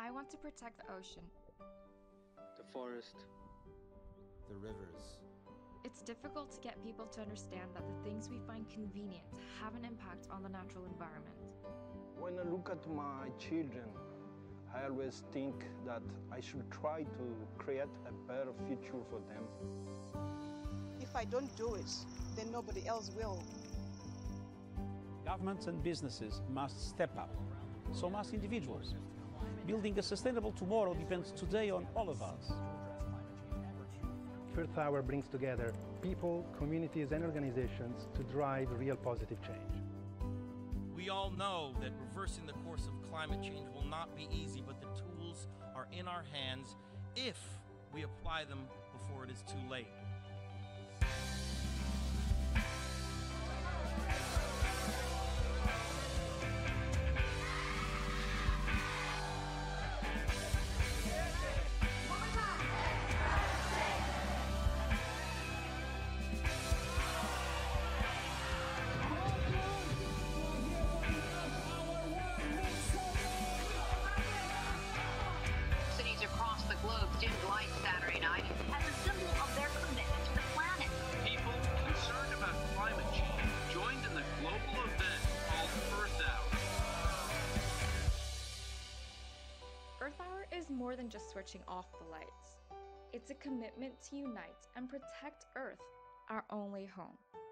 I want to protect the ocean. The forest. The rivers. It's difficult to get people to understand that the things we find convenient have an impact on the natural environment. When I look at my children, I always think that I should try to create a better future for them. If I don't do it, then nobody else will. Governments and businesses must step up, so must individuals. Building a sustainable tomorrow depends today on all of us. Earth Hour brings together people, communities and organizations to drive real positive change. We all know that reversing the course of climate change will not be easy, but the tools are in our hands if we apply them before it is too late. Across the globe dimmed lights Saturday night as a symbol of their commitment to the planet. People concerned about climate change joined in the global event called Earth Hour. Earth Hour is more than just switching off the lights. It's a commitment to unite and protect Earth, our only home.